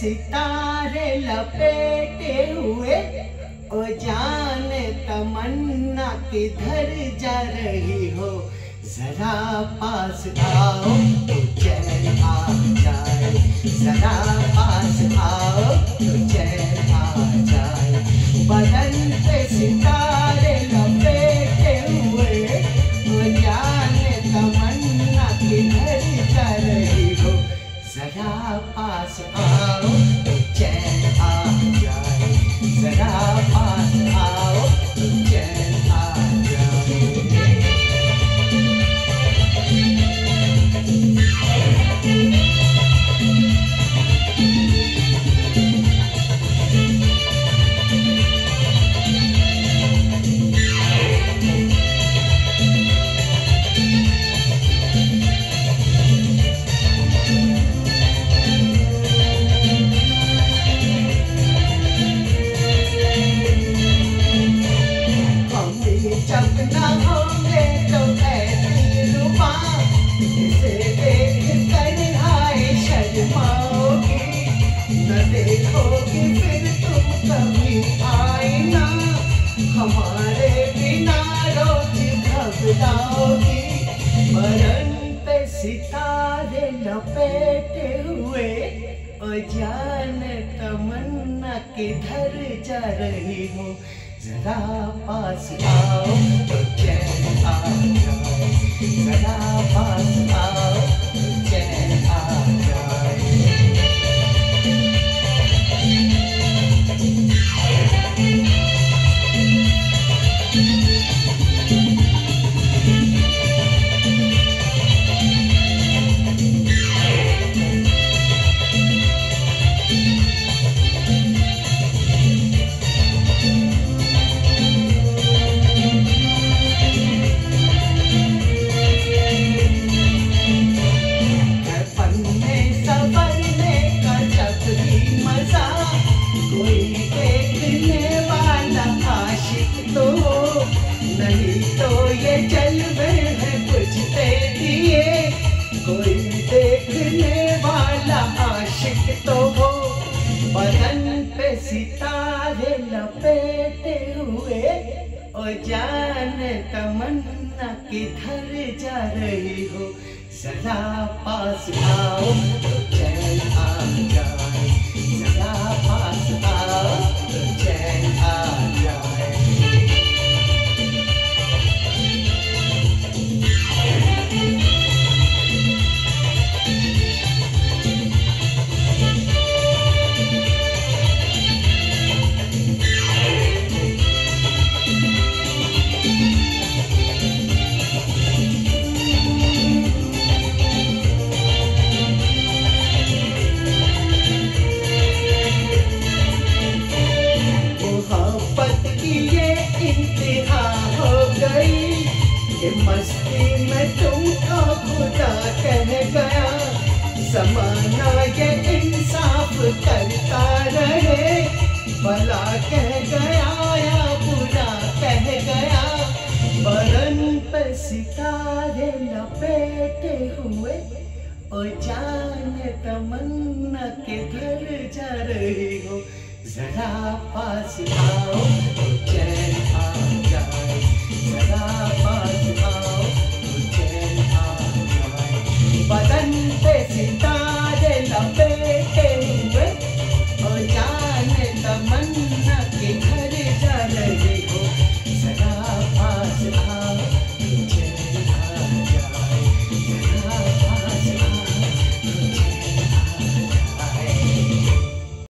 सितारे लपेटे हुए, ओ जान तमन्ना किधर जा रही हो, जरा पास आओ तो चैन आ जाए, जरा पास आओ तो चैन आ जाए। बदन पे सितारे लपेटे हुए, ओ जान तमन्ना किधर जा रही हो, जरा पास आओ तो चैन आ जाए, जरा पास आओ तो चैन आ जाए। जब न होंगे तो ऐसी रुबा, इसे देख कर हाय शर्माओगी, न देखोगी फिर तुम कभी आईना, हमारे बिना रोज घबराओगी। बरन पे सितारे लपेटे हुए, ओ जान तमन्ना किधर जा रही हो, जरा पास आओ तो चैन आ जाए, जरा पास आओ तो चैन आ जाए। नहीं तो ये जलवे हैं बुझते दिए, कोई देखने वाला आशिक तो हो। बदन पे सितारे लपेटे हुए, ओ जान तमन्ना किधर जा रही हो, जरा पास आओ तो चैन आ जाए, जरा पास आओ तो चैन आ जाए। इंतहा हो गई, ये मस्ती में तुमको खुदा कह गया, ज़माना ये इंसाफ करता रहे, भला कह गया या बुरा कह गया। बरन पे सितारे लपेटे हुए, ओ जान तमन्ना किधर जा रही हो, जरा पास आओ तो चैन आ जाए, जरा पास आओ तो चैन आ जाए। बदन पे सितारे लपेटे हुए, ओ जान तमन्ना किधर जा रही हो, जरा पास आओ तो चैन आ जाए।